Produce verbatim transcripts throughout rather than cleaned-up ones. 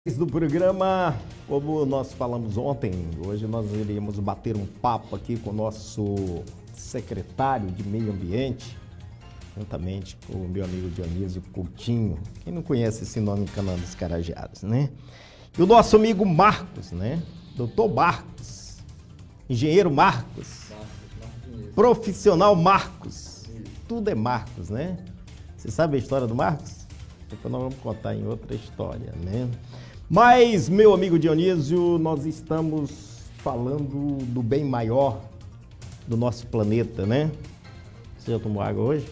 Do programa, como nós falamos ontem, hoje nós iremos bater um papo aqui com o nosso secretário de Meio Ambiente, juntamente com o meu amigo Dionísio Coutinho. Quem não conhece esse nome em Canaã dos Carajeados, né? E o nosso amigo Marcos, né? Doutor Marcos, engenheiro Marcos, profissional Marcos, tudo é Marcos, né? Você sabe a história do Marcos? Depois nós vamos contar em outra história, né? Mas, meu amigo Dionísio, nós estamos falando do bem maior do nosso planeta, né? Você já tomou água hoje?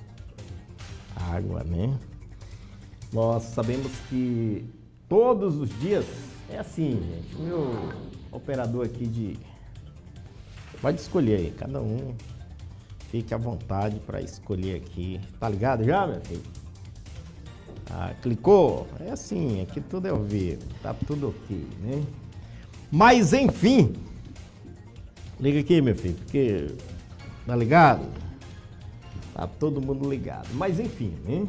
Água, né? Nós sabemos que todos os dias é assim, gente. O meu operador aqui de... Pode escolher aí, cada um fique à vontade para escolher aqui. Tá ligado já, meu filho? Ah, clicou? É assim, aqui tudo é ao vivo, tá tudo ok, né? Mas enfim, liga aqui, meu filho, porque tá ligado? Tá todo mundo ligado. Mas enfim, né?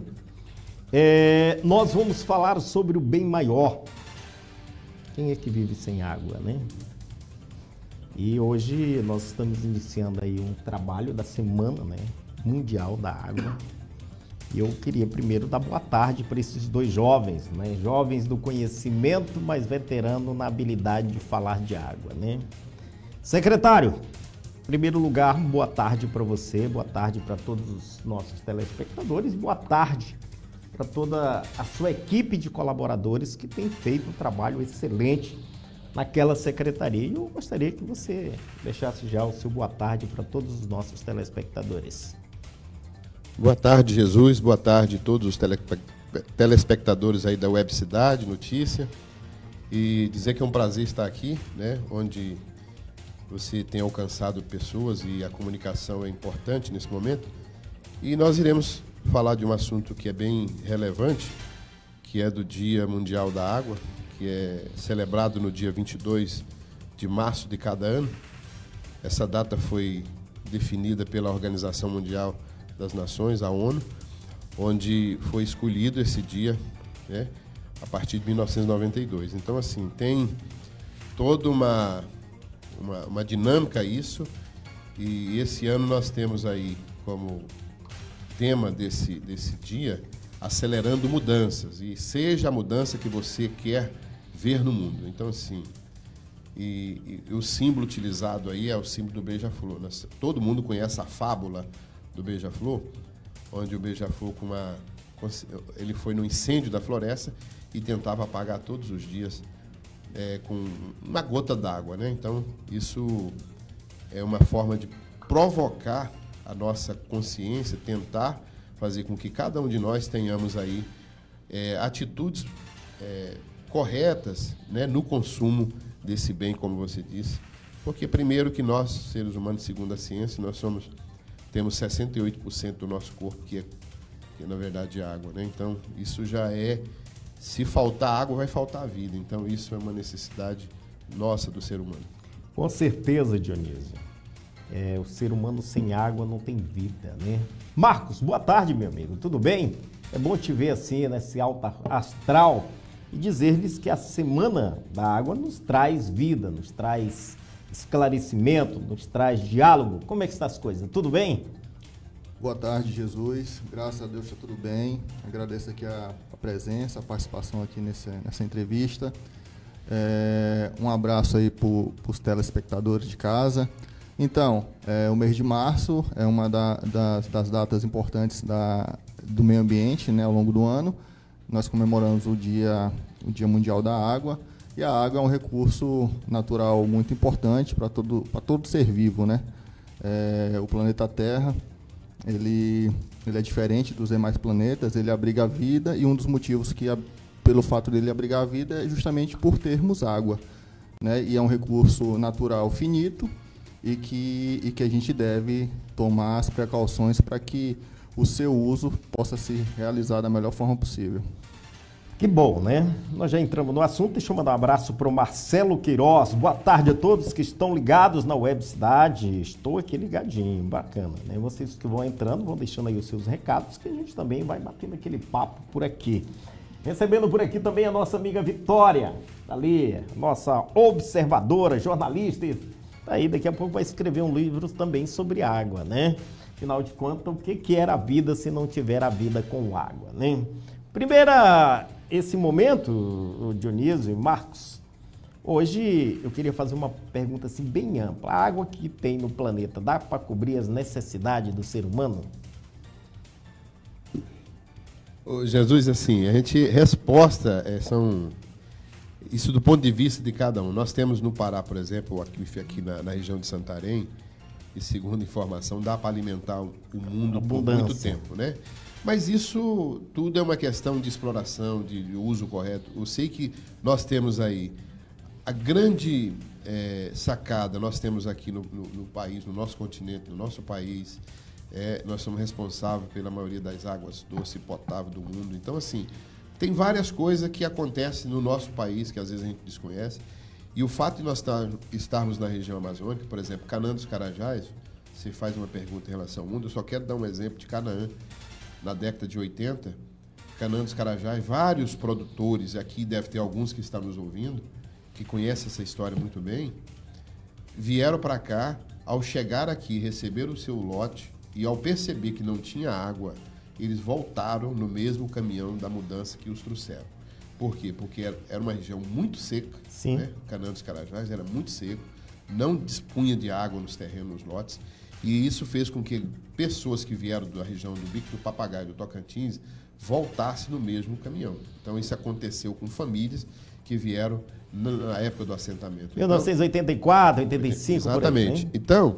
É, nós vamos falar sobre o bem maior. Quem é que vive sem água, né? E hoje nós estamos iniciando aí um trabalho da Semana, né, Mundial da Água. E eu queria primeiro dar boa tarde para esses dois jovens, né? Jovens do conhecimento, mas veterano na habilidade de falar de água, né? Secretário, em primeiro lugar, boa tarde para você, boa tarde para todos os nossos telespectadores, boa tarde para toda a sua equipe de colaboradores que tem feito um trabalho excelente naquela secretaria. E eu gostaria que você deixasse já o seu boa tarde para todos os nossos telespectadores. Boa tarde, Jesus. Boa tarde a todos os tele, telespectadores aí da Web Cidade Notícia. E dizer que é um prazer estar aqui, né, onde você tem alcançado pessoas e a comunicação é importante nesse momento. E nós iremos falar de um assunto que é bem relevante, que é do Dia Mundial da Água, que é celebrado no dia vinte e dois de março de cada ano. Essa data foi definida pela Organização Mundial das Nações, a ONU, onde foi escolhido esse dia, né, a partir de mil novecentos e noventa e dois. Então, assim, tem toda uma, uma, uma dinâmica isso, e esse ano nós temos aí como tema desse, desse dia, acelerando mudanças, e seja a mudança que você quer ver no mundo. Então, assim, e, e o símbolo utilizado aí é o símbolo do beija-flor. Todo mundo conhece a fábula do beija-flor, onde o beija-flor com uma ele foi no incêndio da floresta e tentava apagar todos os dias é, com uma gota d'água, né? Então isso é uma forma de provocar a nossa consciência, tentar fazer com que cada um de nós tenhamos aí é, atitudes é, corretas, né, no consumo desse bem, como você disse, porque primeiro que nós, seres humanos, segundo a ciência, nós somos temos sessenta e oito por cento do nosso corpo que é, que é, na verdade, água, né? Então, isso já é... Se faltar água, vai faltar a vida. Então, isso é uma necessidade nossa do ser humano. Com certeza, Dionísio. É, o ser humano sem água não tem vida, né? Marcos, boa tarde, meu amigo. Tudo bem? É bom te ver assim, nesse alto astral, e dizer-lhes que a Semana da Água nos traz vida, nos traz esclarecimento, nos traz diálogo. Como é que estão as coisas? Tudo bem? Boa tarde, Jesus. Graças a Deus está tudo bem. Agradeço aqui a, a presença, a participação aqui nesse, nessa entrevista. É, um abraço aí para os telespectadores de casa. Então, é, o mês de março é uma da, das, das datas importantes da, do meio ambiente, né, ao longo do ano. Nós comemoramos o dia, o dia Mundial da Água. E a água é um recurso natural muito importante para todo, para todo ser vivo, né? É, o planeta Terra, ele, ele é diferente dos demais planetas, ele abriga a vida, e um dos motivos que, pelo fato dele abrigar a vida, é justamente por termos água, né? E é um recurso natural finito e que, e que a gente deve tomar as precauções para que o seu uso possa se realizar da melhor forma possível. Que bom, né? Nós já entramos no assunto. Deixa eu mandar um abraço para o Marcelo Queiroz. Boa tarde a todos que estão ligados na Web Cidade. Estou aqui ligadinho, bacana, né? Vocês que vão entrando, vão deixando aí os seus recados, que a gente também vai batendo aquele papo por aqui. Recebendo por aqui também a nossa amiga Vitória, ali, nossa observadora, jornalista. Tá aí, daqui a pouco vai escrever um livro também sobre água, né? Afinal de contas, o que, que era a vida se não tiver a vida com água, né? Primeira, esse momento, o Dionísio e Marcos, hoje eu queria fazer uma pergunta assim bem ampla. A água que tem no planeta dá para cobrir as necessidades do ser humano? Ô, Jesus, assim, a gente, resposta é, são, isso do ponto de vista de cada um. Nós temos no Pará, por exemplo, aqui, aqui na, na região de Santarém, e segundo informação, dá para alimentar o mundo por muito tempo, né? Mas isso tudo é uma questão de exploração, de, de uso correto. Eu sei que nós temos aí a grande é, sacada, nós temos aqui no, no, no país, no nosso continente, no nosso país, é, nós somos responsáveis pela maioria das águas doces e potáveis do mundo. Então, assim, tem várias coisas que acontecem no nosso país que às vezes a gente desconhece. E o fato de nós tar, estarmos na região amazônica, por exemplo, Canaã dos Carajás, você faz uma pergunta em relação ao mundo, eu só quero dar um exemplo de Canaã. Na década de oitenta, Canaã dos Carajás, vários produtores, aqui deve ter alguns que estão nos ouvindo, que conhecem essa história muito bem, vieram para cá, ao chegar aqui, receberam o seu lote e ao perceber que não tinha água, eles voltaram no mesmo caminhão da mudança que os trouxeram. Por quê? Porque era uma região muito seca, Sim. Né? Canaã dos Carajás era muito seco, não dispunha de água nos terrenos, nos lotes, e isso fez com que pessoas que vieram da região do Bico do Papagaio, do Tocantins, voltassem no mesmo caminhão. Então, isso aconteceu com famílias que vieram na época do assentamento. mil novecentos e oitenta e quatro, oitenta e cinco, exatamente. Por aí, né? Então,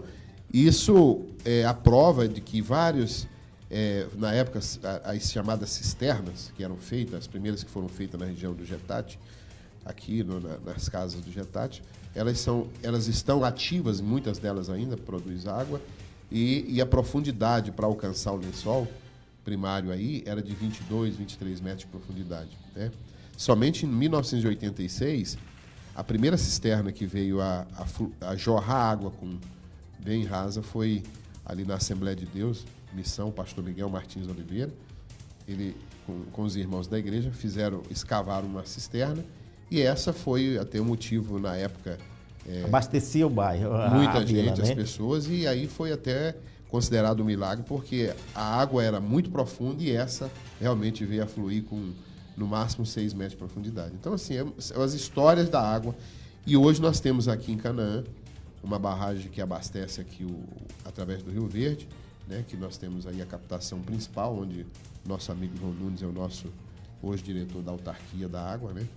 isso é a prova de que vários, é, na época, as chamadas cisternas que eram feitas, as primeiras que foram feitas na região do Getati, aqui no, na, nas casas do Getati, elas, são, elas estão ativas, muitas delas ainda produzem água, e, e a profundidade para alcançar o lençol primário aí era de vinte e dois, vinte e três metros de profundidade, né? Somente em mil novecentos e oitenta e seis, a primeira cisterna que veio a, a, a jorrar água com bem rasa foi ali na Assembleia de Deus, Missão, pastor Miguel Martins Oliveira. Ele, com, com os irmãos da igreja, fizeram, escavaram uma cisterna, e essa foi até o motivo, na época... É, abastecia o bairro. Muita a gente, vila, as né? pessoas, e aí foi até considerado um milagre, porque a água era muito profunda e essa realmente veio a fluir com, no máximo, seis metros de profundidade. Então, assim, é, são as histórias da água. E hoje nós temos aqui em Canaã uma barragem que abastece aqui o, através do Rio Verde, né, que nós temos aí a captação principal, onde nosso amigo João Nunes é o nosso, hoje, diretor da autarquia da água, né?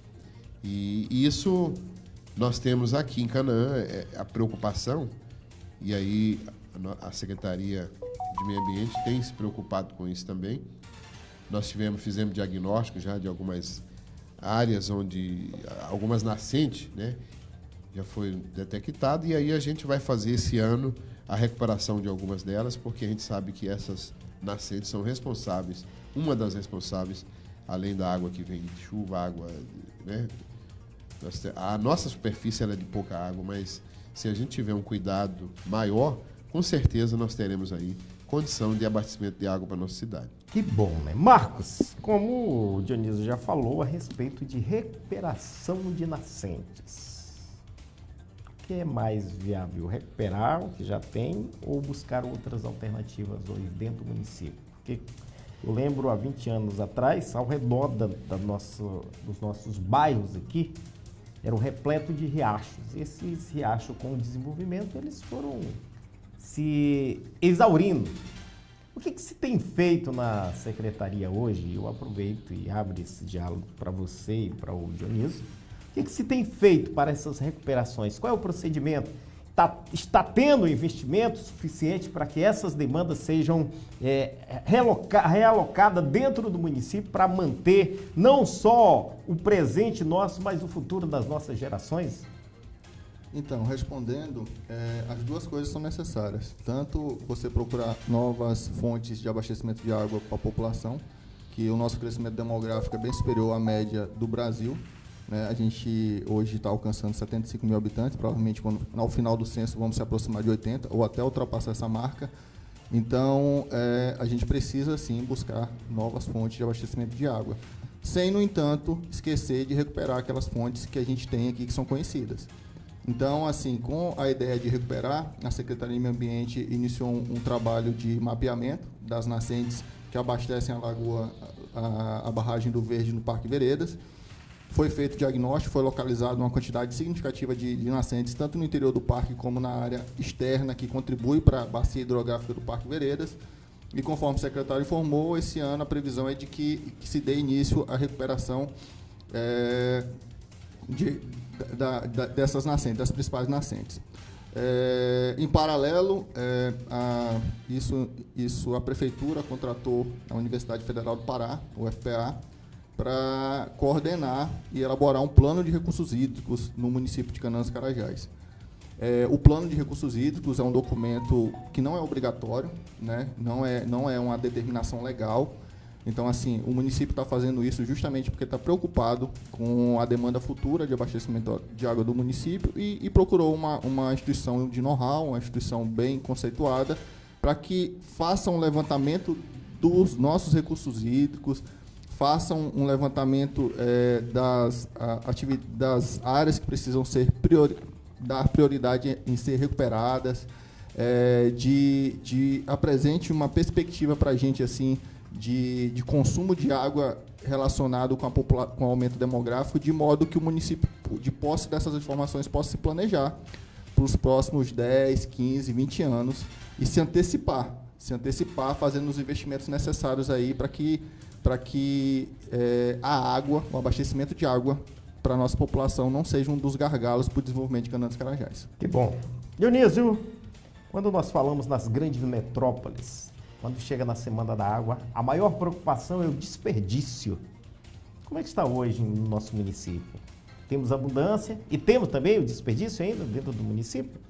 E, e isso nós temos aqui em Canaã, é, a preocupação, e aí a, a Secretaria de Meio Ambiente tem se preocupado com isso também. Nós tivemos, fizemos diagnóstico já de algumas áreas onde, algumas nascentes, né, já foi detectado, e aí a gente vai fazer esse ano a recuperação de algumas delas, porque a gente sabe que essas nascentes são responsáveis, uma das responsáveis, além da água que vem de chuva, água, né? A nossa superfície era de pouca água, mas se a gente tiver um cuidado maior, com certeza nós teremos aí condição de abastecimento de água para a nossa cidade. Que bom, né? Marcos, como o Dionísio já falou a respeito de recuperação de nascentes, o que é mais viável? Recuperar o que já tem ou buscar outras alternativas hoje dentro do município? Porque eu lembro há vinte anos atrás, ao redor da, da nossa, dos nossos bairros aqui, era um repleto de riachos. Esses riachos, com o desenvolvimento, eles foram se exaurindo. O que, que se tem feito na secretaria hoje? Eu aproveito e abro esse diálogo para você e para o Dionísio. O que, que se tem feito para essas recuperações? Qual é o procedimento? Tá, está tendo investimento suficiente para que essas demandas sejam é, realoca, realocadas dentro do município para manter não só o presente nosso, mas o futuro das nossas gerações? Então, respondendo, é, as duas coisas são necessárias. Tanto você procurar novas fontes de abastecimento de água para a população, que o nosso crescimento demográfico é bem superior à média do Brasil. Né? A gente hoje está alcançando setenta e cinco mil habitantes, provavelmente quando, ao final do censo vamos se aproximar de oitenta ou até ultrapassar essa marca. Então, é, a gente precisa, sim, buscar novas fontes de abastecimento de água. sem, no entanto, esquecer de recuperar aquelas fontes que a gente tem aqui que são conhecidas. Então, assim, com a ideia de recuperar, a Secretaria de Meio Ambiente iniciou um, um trabalho de mapeamento das nascentes que abastecem a lagoa, a, a barragem do Verde no Parque Veredas. Foi feito o diagnóstico, foi localizado uma quantidade significativa de, de nascentes, tanto no interior do parque como na área externa, que contribui para a bacia hidrográfica do Parque Veredas. E, conforme o secretário informou, esse ano a previsão é de que, que se dê início à recuperação é, de, da, da, dessas nascentes, das principais nascentes. É, em paralelo, é, a, isso, isso a Prefeitura contratou a Universidade Federal do Pará, o F P A, para coordenar e elaborar um plano de recursos hídricos no município de Canaã dos Carajás. É, o plano de recursos hídricos é um documento que não é obrigatório, né? não, é, não é uma determinação legal. Então, assim, o município está fazendo isso justamente porque está preocupado com a demanda futura de abastecimento de água do município e, e procurou uma, uma instituição de know-how, uma instituição bem conceituada, para que faça um levantamento dos nossos recursos hídricos, façam um levantamento é, das, a, das áreas que precisam ser priori, dar prioridade em ser recuperadas, é, de, de apresente uma perspectiva para a gente assim, de, de consumo de água relacionado com, a popula com o aumento demográfico, de modo que o município, de posse dessas informações, possa se planejar para os próximos dez, quinze, vinte anos e se antecipar, se antecipar fazendo os investimentos necessários aí para que para que é, a água, o abastecimento de água para a nossa população não seja um dos gargalos para o desenvolvimento de Canaã dos Carajás. Que bom. Dionísio, quando nós falamos nas grandes metrópoles, quando chega na Semana da Água, a maior preocupação é o desperdício. Como é que está hoje no nosso município? Temos abundância e temos também o desperdício ainda dentro do município?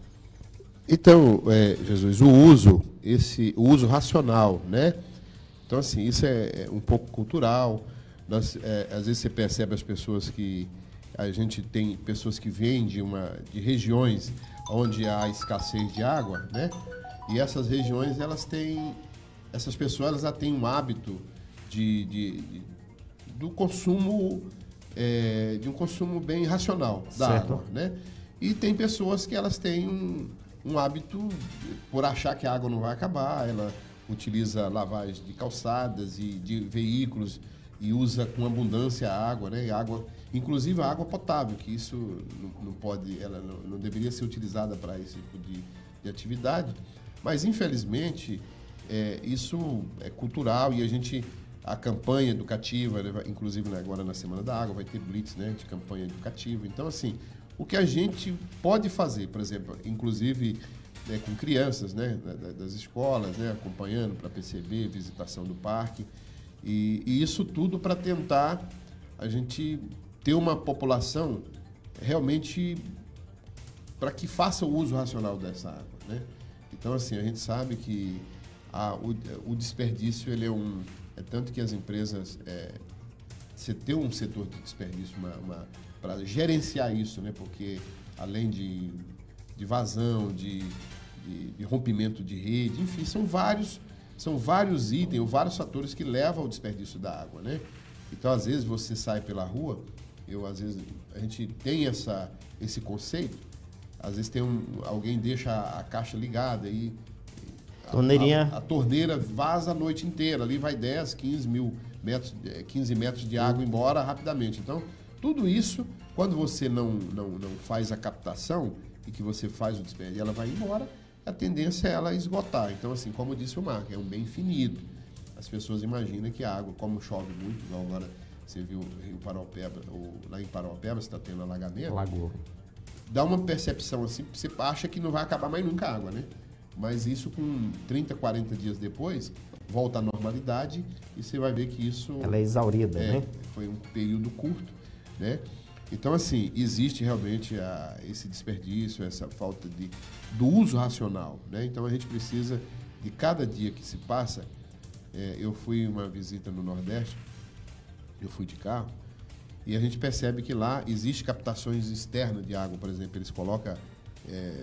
Então, é, Jesus, o uso, esse, o uso racional, né? Então, assim, isso é, é um pouco cultural. Nós, é, às vezes você percebe as pessoas que... A gente tem pessoas que vêm de, uma, de regiões onde há escassez de água, né? E essas regiões, elas têm... Essas pessoas, elas já têm um hábito de, de, de, do consumo... É, de um consumo bem racional da certo. água, né? E tem pessoas que elas têm um, um hábito, por achar que a água não vai acabar, ela... utiliza lavagem de calçadas e de veículos e usa com abundância a água, né? E água, inclusive a água potável, que isso não, não pode, ela não, não deveria ser utilizada para esse tipo de, de atividade. Mas infelizmente é, isso é cultural e a gente a campanha educativa, inclusive agora na Semana da Água vai ter blitz, né? De campanha educativa. Então assim, o que a gente pode fazer, por exemplo, inclusive né, com crianças, né, das escolas, né, acompanhando para perceber, visitação do parque, e, e isso tudo para tentar a gente ter uma população realmente para que faça o uso racional dessa água, né? Então, assim, a gente sabe que a, o, o desperdício, ele é um... É tanto que as empresas... É, você ter um setor de desperdício uma, uma, para gerenciar isso, né? Porque além de, de vazão, de... De, de rompimento de rede, enfim, são vários, são vários itens, ou vários fatores que levam ao desperdício da água, né? Então, às vezes, você sai pela rua, eu, às vezes, a gente tem essa, esse conceito, às vezes tem um, alguém deixa a, a caixa ligada e a, a, a torneira vaza a noite inteira, ali vai dez, quinze mil metros, quinze metros de água embora rapidamente. Então, tudo isso, quando você não, não, não faz a captação e que você faz o desperdício, ela vai embora, a tendência é ela esgotar. Então, assim, como disse o Marco, é um bem finito. As pessoas imaginam que a água, como chove muito, igual agora você viu Rio Paraopeba, ou lá em Paraopeba você está tendo alagamento. Lagoa. Dá uma percepção assim, você acha que não vai acabar mais nunca a água, né? Mas isso com trinta, quarenta dias depois, volta à normalidade e você vai ver que isso... Ela é exaurida, é, né? Foi um período curto, né? Então, assim, existe realmente a, esse desperdício, essa falta de, do uso racional, né? Então, a gente precisa, de cada dia que se passa, é, eu fui uma visita no Nordeste, eu fui de carro, e a gente percebe que lá existe captações externas de água, por exemplo, eles colocam é,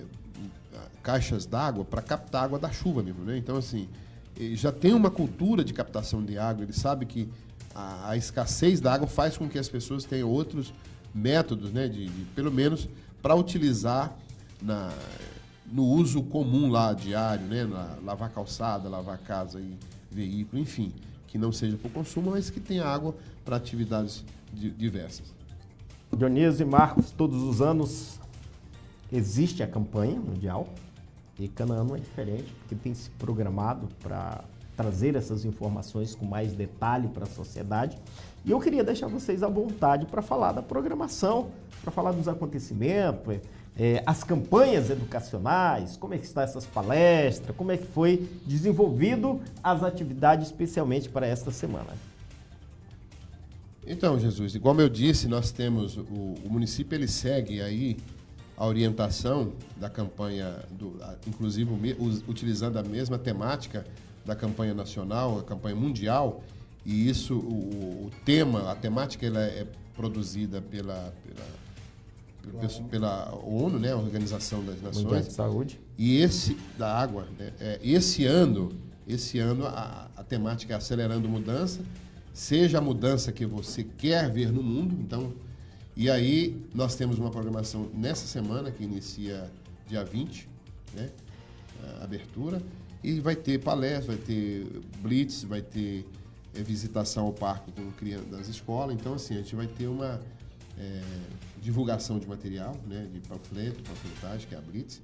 caixas d'água para captar água da chuva mesmo, né? Então, assim, já tem uma cultura de captação de água, eles sabem que a, a escassez da água faz com que as pessoas tenham outros métodos, né, de, de pelo menos para utilizar na, no uso comum lá, diário, né, na, lavar calçada, lavar casa e veículo, enfim, que não seja para o consumo, mas que tenha água para atividades di, diversas. Dionísio e Marcos, todos os anos existe a campanha mundial e cada ano é diferente, porque tem se programado para trazer essas informações com mais detalhe para a sociedade. E eu queria deixar vocês à vontade para falar da programação, para falar dos acontecimentos, é, as campanhas educacionais, como é que estão essas palestras, como é que foi desenvolvido as atividades especialmente para esta semana. Então, Jesus, igual eu disse, nós temos, o, o município ele segue aí a orientação da campanha, do, inclusive utilizando a mesma temática da campanha nacional, a campanha mundial, e isso, o, o tema, a temática ela é produzida pela, pela, pela, pela ONU, né, a Organização das Nações. Mundial de Saúde. E esse, da água, né, é, esse ano, esse ano a, a temática é acelerando mudança, seja a mudança que você quer ver no mundo, então, e aí nós temos uma programação nessa semana, que inicia dia vinte, né, a abertura, e vai ter palestra, vai ter blitz, vai ter é, visitação ao parque com crianças das escolas. Então, assim, a gente vai ter uma é, divulgação de material, né, de panfleto, panfletagem, que é a blitz.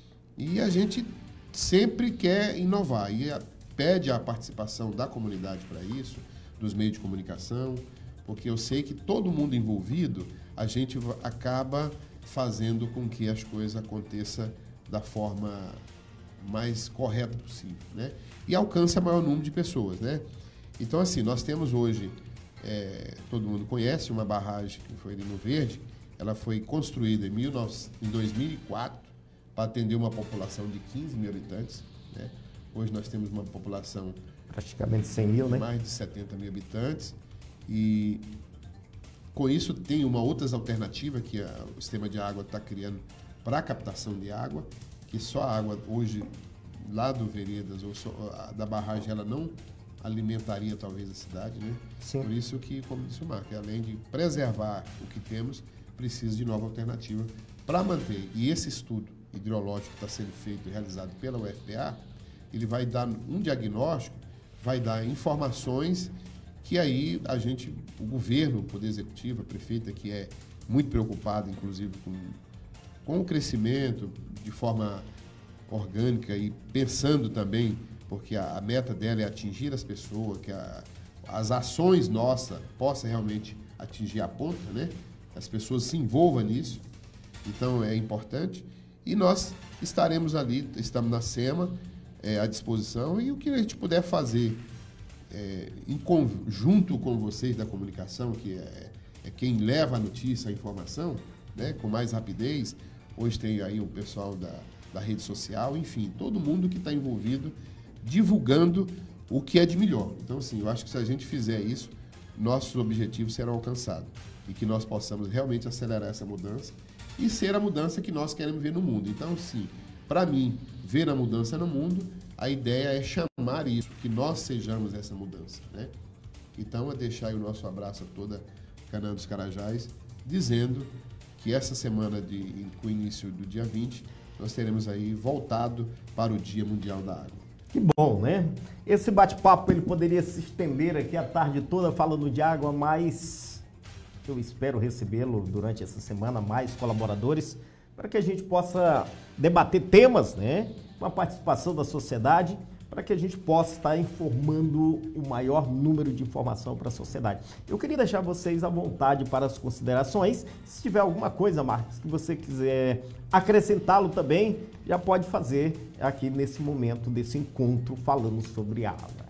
E a gente sempre quer inovar e a, pede a participação da comunidade para isso, dos meios de comunicação, porque eu sei que todo mundo envolvido, a gente acaba fazendo com que as coisas aconteçam da forma mais correta possível, né? E alcança maior número de pessoas, né? Então, assim, nós temos hoje, é, todo mundo conhece, uma barragem que foi ali no Verde, ela foi construída em, mil e novecentos, em dois mil e quatro para atender uma população de quinze mil habitantes, né? Hoje nós temos uma população praticamente cem mil, de né? mais de setenta mil habitantes e com isso tem uma outras alternativa que a, o sistema de água está criando para a captação de água, que só a água hoje lá do Veredas ou só, a, da barragem ela não alimentaria talvez a cidade, né? Sim. Por isso que, como disse o Marco, além de preservar o que temos, precisa de nova alternativa para manter. E esse estudo hidrológico que está sendo feito e realizado pela U F P A, ele vai dar um diagnóstico, vai dar informações que aí a gente, o governo, o Poder Executivo, a prefeita, que é muito preocupada, inclusive, com, com o crescimento de forma orgânica e pensando também, porque a, a meta dela é atingir as pessoas, que a, as ações nossas possam realmente atingir a ponta, né? As pessoas se envolvam nisso, então é importante. E nós estaremos ali, estamos na SEMA, é, à disposição, e o que a gente puder fazer é, em conjunto com vocês da comunicação, que é, é quem leva a notícia, a informação, né, com mais rapidez. Hoje tem aí o pessoal da, da rede social, enfim, todo mundo que está envolvido divulgando o que é de melhor. Então, assim, eu acho que se a gente fizer isso, nossos objetivos serão alcançados e que nós possamos realmente acelerar essa mudança e ser a mudança que nós queremos ver no mundo. Então, sim, para mim, ver a mudança no mundo, a ideia é chamar isso, que nós sejamos essa mudança, né? Então, é deixar aí o nosso abraço a toda Canaã dos Carajás, dizendo que essa semana, de, com o início do dia vinte, nós teremos aí voltado para o Dia Mundial da Água. Que bom, né? Esse bate-papo ele poderia se estender aqui a tarde toda falando de água, mas eu espero recebê-lo durante essa semana, mais colaboradores, para que a gente possa debater temas, né? Com a participação da sociedade, para que a gente possa estar informando o maior número de informação para a sociedade. Eu queria deixar vocês à vontade para as considerações. Se tiver alguma coisa, Marcos, que você quiser acrescentá-lo também, já pode fazer aqui nesse momento desse encontro falando sobre água.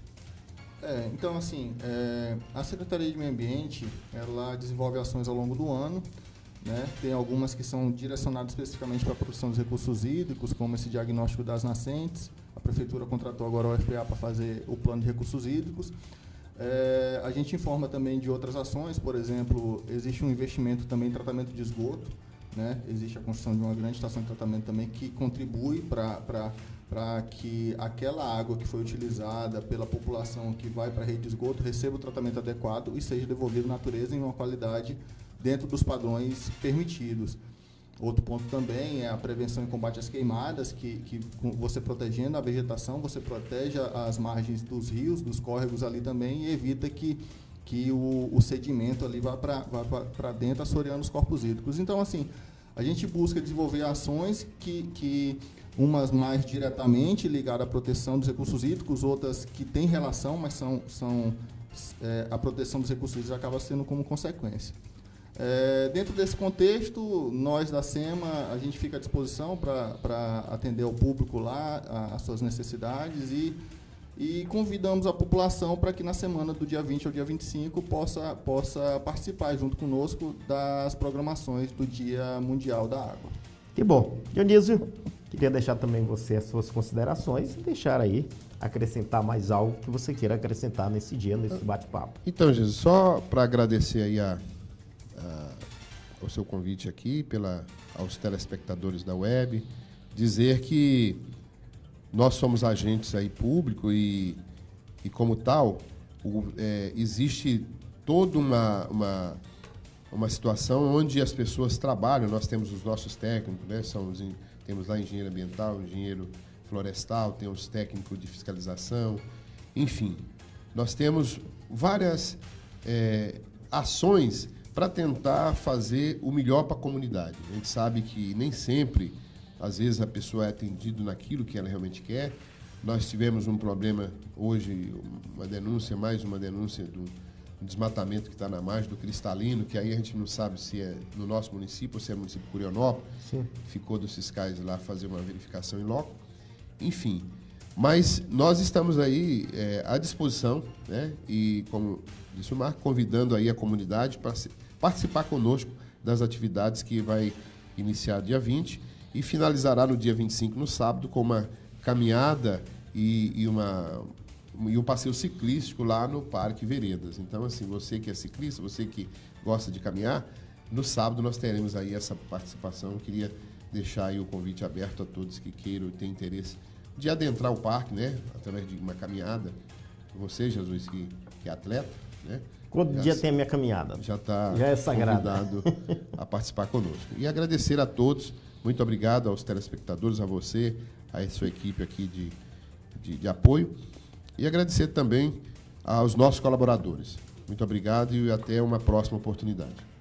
É, então, assim, é, a Secretaria de Meio Ambiente, ela desenvolve ações ao longo do ano, né? Tem algumas que são direcionadas especificamente para a produção dos recursos hídricos, como esse diagnóstico das nascentes. A Prefeitura contratou agora a U F P A para fazer o plano de recursos hídricos. É, a gente informa também de outras ações, por exemplo, existe um investimento também em tratamento de esgoto, né? Existe a construção de uma grande estação de tratamento também que contribui para para que aquela água que foi utilizada pela população que vai para a rede de esgoto receba o tratamento adequado e seja devolvido à natureza em uma qualidade dentro dos padrões permitidos. Outro ponto também é a prevenção e combate às queimadas, que, que você protegendo a vegetação, você protege as margens dos rios, dos córregos ali também e evita que, que o, o sedimento ali vá para dentro, assoreando os corpos hídricos. Então, assim, a gente busca desenvolver ações que, que umas mais diretamente ligadas à proteção dos recursos hídricos, outras que têm relação, mas são, são é, a proteção dos recursos hídricos acaba sendo como consequência. É, dentro desse contexto, nós da SEMA, a gente fica à disposição para atender ao público lá, a, as suas necessidades e, e convidamos a população para que na semana do dia vinte ao dia vinte e cinco possa, possa participar junto conosco das programações do Dia Mundial da Água. Que bom. Dionísio, queria deixar também você as suas considerações e deixar aí, acrescentar mais algo que você queira acrescentar nesse dia, nesse bate-papo. Então, Jesus, só para agradecer aí a o seu convite aqui, pela, aos telespectadores da web, dizer que nós somos agentes aí público e, e como tal, o, é, existe toda uma, uma, uma situação onde as pessoas trabalham, nós temos os nossos técnicos, né, são os, temos lá engenheiro ambiental, engenheiro florestal, temos técnico de fiscalização, enfim, nós temos várias é, ações para tentar fazer o melhor para a comunidade. A gente sabe que nem sempre, às vezes, a pessoa é atendida naquilo que ela realmente quer. Nós tivemos um problema hoje, uma denúncia, mais uma denúncia do desmatamento que está na margem do Cristalino, que aí a gente não sabe se é no nosso município ou se é no município de Curionópolis. Sim. Ficou dos fiscais lá fazer uma verificação em loco. Enfim, mas nós estamos aí é, à disposição, né? E, como disse o Marco, convidando aí a comunidade para participar conosco das atividades que vai iniciar dia vinte e finalizará no dia vinte e cinco, no sábado, com uma caminhada e, e, uma, e um passeio ciclístico lá no Parque Veredas. Então, assim, você que é ciclista, você que gosta de caminhar, no sábado nós teremos aí essa participação. Eu queria deixar aí o convite aberto a todos que queiram e tenham interesse de adentrar o parque, né, através de uma caminhada. Você, Jesus, que, que é atleta, né? Todo já, dia tem a minha caminhada. Já está é convidado a participar conosco. E agradecer a todos. Muito obrigado aos telespectadores, a você, a sua equipe aqui de, de, de apoio. E agradecer também aos nossos colaboradores. Muito obrigado e até uma próxima oportunidade.